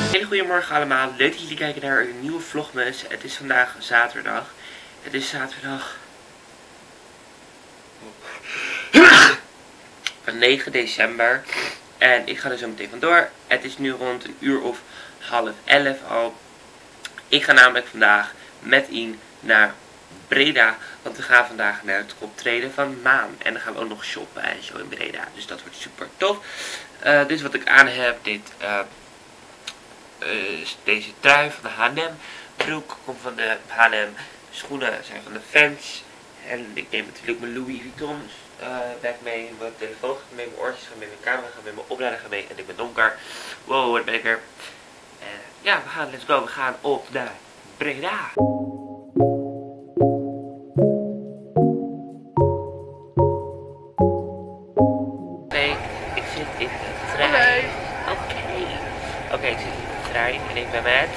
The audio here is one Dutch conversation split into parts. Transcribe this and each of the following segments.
Hele goedemorgen allemaal, leuk dat jullie kijken naar een nieuwe vlogmas. Het is vandaag zaterdag. Het is zaterdag 9 december. En ik ga er zo meteen vandoor. Het is nu rond een uur of 10:30 al. Ik ga namelijk vandaag met Ian naar Breda. Want we gaan vandaag naar het optreden van Maan. En dan gaan we ook nog shoppen en zo in Breda. Dus dat wordt super tof. Dit is wat ik aan heb. Deze trui van de H&M. Broek komt van de H&M. Schoenen zijn van de Vans. En ik neem natuurlijk mijn Louis Vuitton bag mee. Mijn telefoon gaat mee. Mijn oortjes gaan mee. Mijn camera gaat mee. Mijn opleider gaat mee. En ik ben donker. Wow, wat ben ik er. Ja, we gaan, let's go. We gaan op naar Breda. Ik zit in de trein. Oké, ik zit in de trein en ik ben met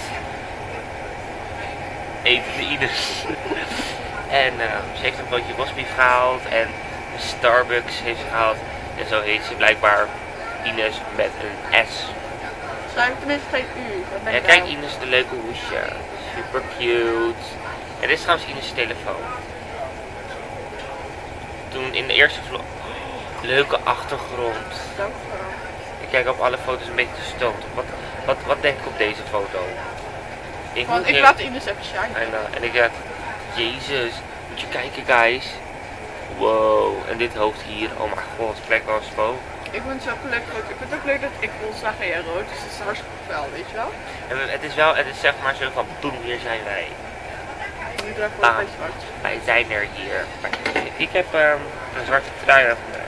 Ines. En ze heeft een broodje rosbief gehaald en een Starbucks heeft ze gehaald. En zo heet ze blijkbaar Ines met een S. Zijn tenminste geen U. Ja, kijk Ines, de leuke hoesje. Super cute. En dit is trouwens Ines' telefoon. Toen in de eerste vlog. Leuke achtergrond. Ik kijk op alle foto's een beetje te stoot. Wat denk ik op deze foto? Ik laat Ines even shine. En ik dacht, Jezus, moet je kijken guys. Wow, en dit hoofd hier, oh mijn god, het lijkt wel een spook. Ik vind het zo leuk rood. Ik vind het ook leuk dat ik wil zeggen jij rood, dus het is hartstikke fel, weet je wel? En het is zeg maar zo van, boem, hier zijn wij. Nu draag ik wel een zwart. Wij zijn er hier. Ik heb een zwarte trui aan vandaag.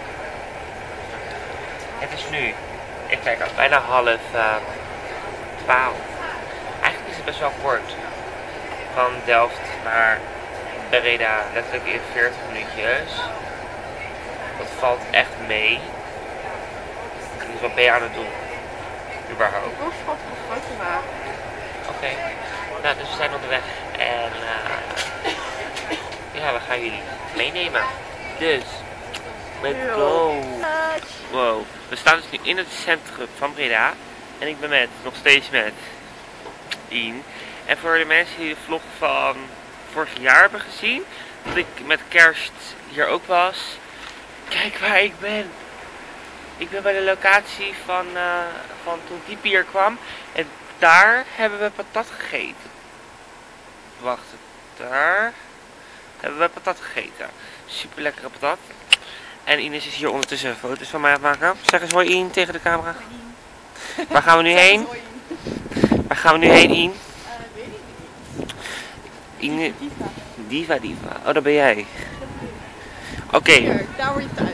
Het is nu, ik kijk al, bijna 11:30. Eigenlijk is het best wel kort. Van Delft naar Breda, letterlijk in 40 minuutjes. Dat valt echt mee. Dus wat ben je aan het doen? Überhaupt. Ik wil schat een foto maken. Oké. Nou, dus we zijn onderweg. En ja, we gaan jullie meenemen. Dus, let's go. Wow. We staan dus nu in het centrum van Breda. En ik ben nog steeds met Ian. En voor de mensen die de vlog van vorig jaar hebben gezien, dat ik met kerst hier ook was. Kijk waar ik ben. Ik ben bij de locatie van toen Diep hier kwam. En daar hebben we patat gegeten. Wacht, daar hebben we patat gegeten. Super lekkere patat. En Ines is hier ondertussen foto's van mij aan het maken. Zeg eens hoi Ian tegen de camera. Waar gaan we nu heen? Waar gaan we nu heen Ian? Weet ik niet. Diva. Oh, dat ben jij. Oké. Hier, daar word je thuis.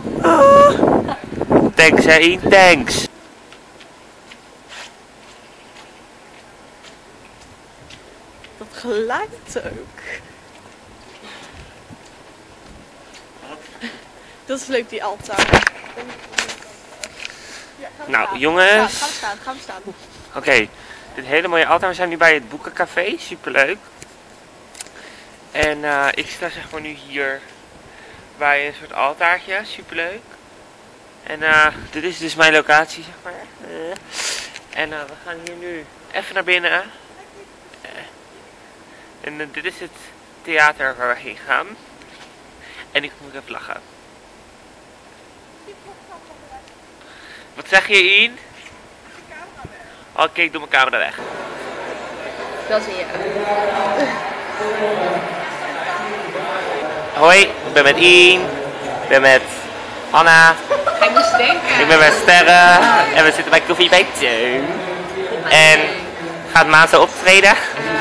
Thanks hè Ian, thanks. Dat geluid ook. Dat is leuk, die altaar. Ja, nou jongens. Gaan we staan. Oké, dit hele mooie altaar. We zijn nu bij het Boekencafé, superleuk. En ik sta zeg maar nu hier bij een soort altaartje, superleuk. En dit is dus mijn locatie zeg maar. En we gaan hier nu even naar binnen. En dit is het theater waar we heen gaan. En ik moet even lachen. Wat zeg je Ian? Oké, ik doe mijn camera weg. Dat zie je. Hoi, ik ben met Ian. Ik ben met Anna. Hij moest denken. Ik ben met Sterren. En we zitten bij Koffie bij Teun. En gaat Maan zo optreden?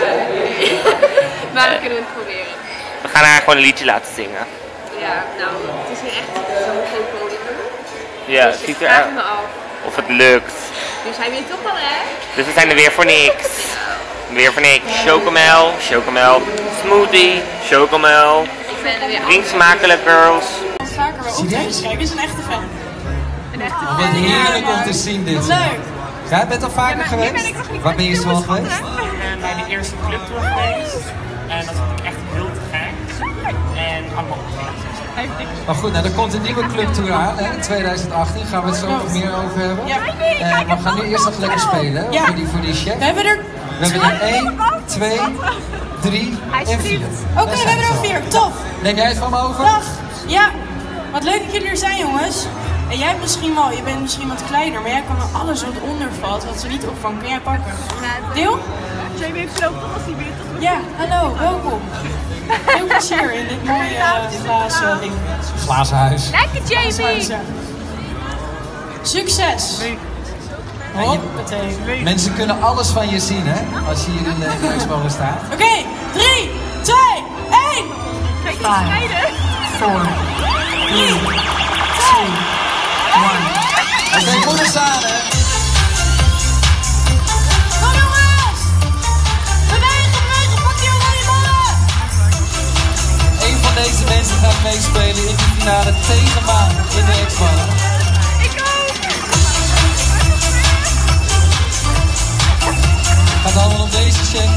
Maar we kunnen het proberen. We gaan haar gewoon een liedje laten zingen. Ja, nou, het is hier echt zo'n groot podium. Ja, Dus het ziet ik vraag me er af. of het lukt. Dus hij weet toch wel hè? Dus we zijn er weer voor niks. Weer voor niks. Chocomel, smoothie, chocomel. Ik ben er weer Drink smakelijk girls. vaker wel op te kijken. Is een echte fan. Een echte fan. Wat heerlijk om te zien dit. Leuk. Jij bent al vaker geweest? Waar ben je zo al geweest? Bij de eerste clubtour geweest. En dat vond ik echt heel te gek. En allemaal optredens. Maar goed, nou, er komt een nieuwe clubtour aan, hè, in 2018. Gaan we het zo nog meer over hebben. Ja. Maar we gaan nu eerst nog lekker spelen, hè, Ja. voor die chef. We hebben er 1, 2, 3 en 4. Oké, we hebben er 4. Tof. Neem jij het van me over? Dag. Ja. Wat leuk dat jullie er zijn, jongens. En jij je bent misschien wat kleiner, maar jij kan er alles wat onder valt, wat ze niet opvangen, kun jij pakken. Deel? Jamie heeft zelf toch als hij weer toch. Ja, hallo, welkom. Veel plezier in dit mooie glazen ding. Glazen huis. Lekker Jamie! Succes! Hoppatee. Mensen kunnen alles van je zien, hè, als je hier in de expo staat. Oké, 3, 2, 1! Kijk, niet strijden! 4, 3, 2, 1. Oké, goed eens aan, hè. Kom jongens! Bewegen, pak die oranje ballen! Eén van deze mensen gaat meespelen in de finale tegen Maan in de expo. Ik ook! Gaat allemaal om deze check.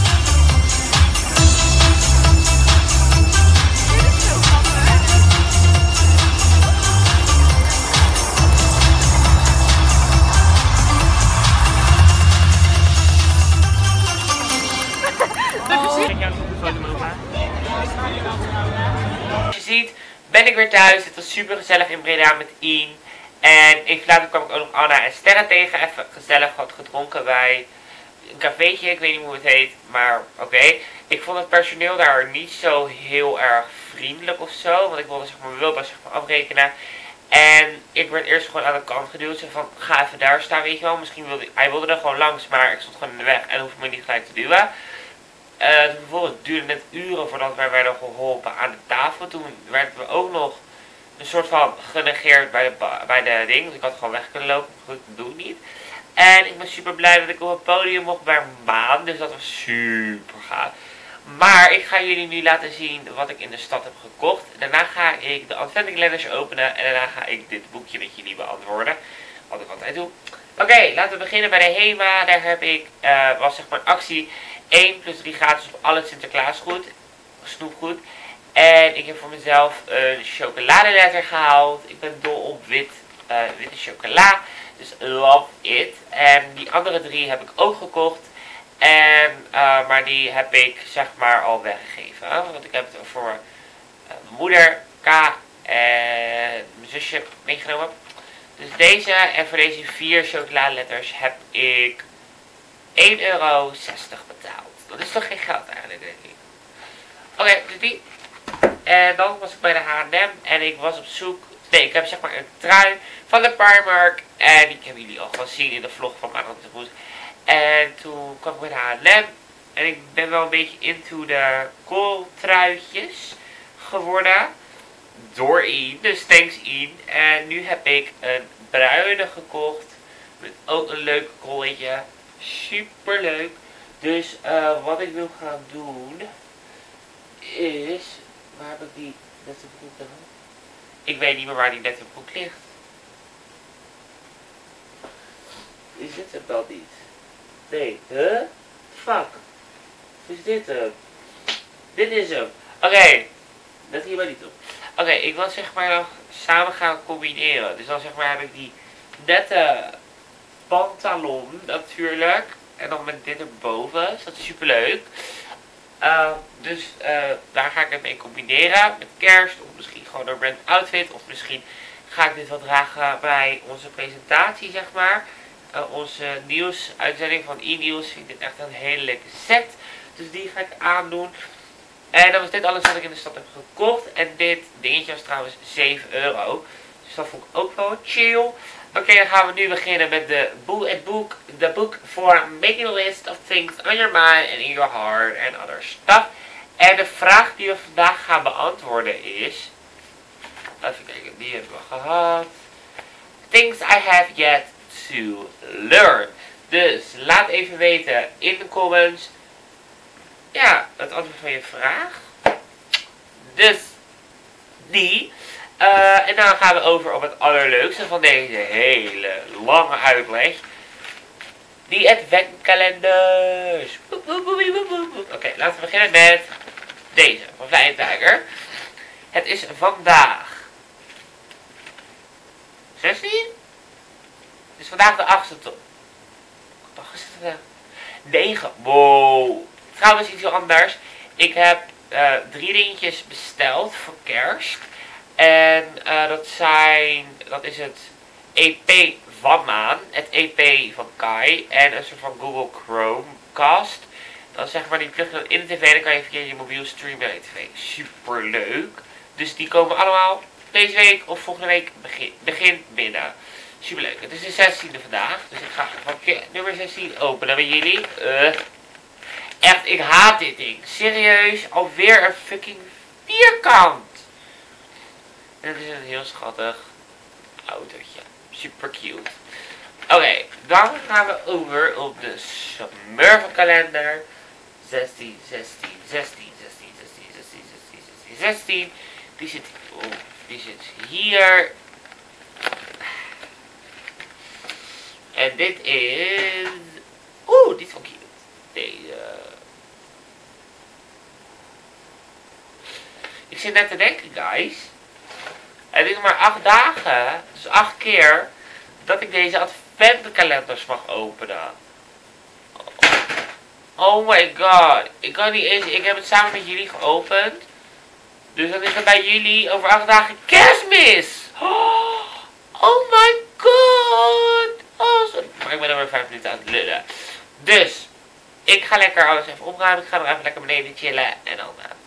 Dit is zo grappig. Zoals je ziet ben ik weer thuis. Het was super gezellig in Breda met Ian. En even later kwam ik ook nog Anna en Sterre tegen. Even gezellig wat gedronken bij een cafeetje. Ik weet niet hoe het heet, maar oké. Ik vond het personeel daar niet zo heel erg vriendelijk of zo. Want ik wilde mijn wilde afrekenen. En ik werd eerst gewoon aan de kant geduwd. Zo van, ga even daar staan, weet je wel. Misschien hij wilde er gewoon langs, maar ik stond gewoon in de weg. En hoefde me niet gelijk te duwen. Vervolgens duurde het uren voordat wij werden geholpen aan de tafel. Toen werden we ook nog een soort van genegeerd bij de ding. Dus ik had gewoon weg kunnen lopen. Goed, dat doe ik niet. En ik ben super blij dat ik op het podium mocht bij Maan. Dus dat was super gaaf. Maar ik ga jullie nu laten zien wat ik in de stad heb gekocht. Daarna ga ik de adventkalenders openen. En daarna ga ik dit boekje met jullie beantwoorden. Wat ik altijd doe. Oké, laten we beginnen bij de HEMA. Daar heb ik, was zeg maar een actie. 1 plus 3 gratis op al het Sinterklaasgoed. Snoepgoed. En ik heb voor mezelf een chocoladeletter gehaald. Ik ben dol op witte chocola. Dus love it. En die andere 3 heb ik ook gekocht. En, maar die heb ik zeg maar al weggegeven. Want ik heb het voor mijn moeder, K en mijn zusje meegenomen. Dus deze en voor deze 4 chocoladeletters heb ik €1,60 betaald. Dat is toch geen geld eigenlijk, denk ik. Oké, dus die. En dan was ik bij de H&M en ik was op zoek. Nee, ik heb zeg maar een trui van de Primark. En die hebben jullie al gezien in de vlog van Maandag de Roes. En toen kwam ik bij de H&M. En ik ben wel een beetje into de kooltruitjes geworden. Door Ian. Dus thanks Ian. En nu heb ik een bruine gekocht. Met ook een leuk kolletje. Super leuk. Dus wat ik wil gaan doen is, waar heb ik die nette broek dan? Ik weet niet meer waar die nette broek ligt. Is dit hem wel niet? Nee, huh? Fuck. Is dit hem? Dit is hem. Oké, dat hier maar niet op. Oké, ik wil zeg maar nog samen gaan combineren. Dus dan zeg maar heb ik die nette pantalon natuurlijk. En dan met dit erboven. Dus dat is super leuk. Dus daar ga ik het mee combineren. Met kerst. Of misschien gewoon een brand outfit. Of misschien ga ik dit wel dragen bij onze presentatie zeg maar. Onze nieuwsuitzending van e-nieuws. Vind ik dit echt een hele leuke set. Dus die ga ik aandoen. En dat was dit alles wat ik in de stad heb gekocht. En dit dingetje was trouwens €7. Dus dat vond ik ook wel chill. Oké, dan gaan we nu beginnen met the book for making a list of things on your mind and in your heart and other stuff. En de vraag die we vandaag gaan beantwoorden is, even kijken, die hebben we gehad. Things I have yet to learn. Dus laat even weten in de comments, ja, het antwoord van je vraag. Dus die. En dan gaan we over op het allerleukste van deze hele lange uitleg. Die adventkalenders. Oké, laten we beginnen met deze van Flying Tiger. Het is vandaag 16? Het is vandaag de 8e toch? Wat is het vandaag? 9. Wow. Trouwens iets heel anders. Ik heb 3 dingetjes besteld voor kerst. En dat is het EP van Maan, het EP van Kai en een soort van Google Chromecast. Dat is zeg maar die plug je in de tv, dan kan je via je mobiel streamen naar de tv. Super leuk. Dus die komen allemaal deze week of volgende week begin binnen. Super leuk. Het is de 16e vandaag, dus ik ga vakje nummer 16 openen met jullie. Echt, ik haat dit ding. Serieus, alweer een fucking vierkant. En het is een heel schattig autootje. Super cute. Oké, dan gaan we over op de Smurfenkalender. 16, 16, 16, 16, 16, 16, 16, 16, 16. Die zit hier. En dit is... Oeh, dit is wel cute. Deze... Ik zit net te denken, guys. Het is nog maar 8 dagen, dus 8 keer, dat ik deze adventkalenders mag openen. Oh my god. Ik kan niet eens, ik heb het samen met jullie geopend. Dus dan is het bij jullie over 8 dagen kerstmis. Oh my god. Oh, sorry. Maar ik ben over 5 minuten aan het lullen. Dus, ik ga lekker alles even opruimen. Ik ga nog even lekker beneden chillen en dan...